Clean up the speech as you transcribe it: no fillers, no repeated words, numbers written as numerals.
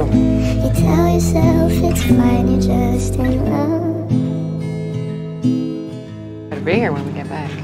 over. You tell yourself it's fine, you're just in love. Better be here when we get back.